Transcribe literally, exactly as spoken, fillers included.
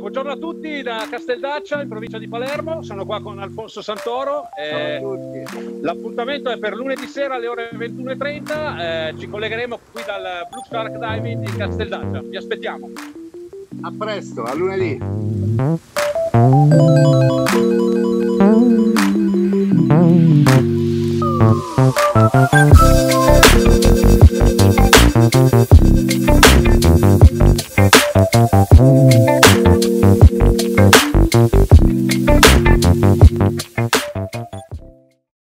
Buongiorno a tutti da Casteldaccia, in provincia di Palermo. Sono qua con Alfonso Santoro. Eh, l'appuntamento è per lunedì sera alle ore ventuno e trenta. Eh, ci collegheremo qui dal Blue Shark Diving di Casteldaccia. Vi aspettiamo. A presto, a lunedì. Thank you.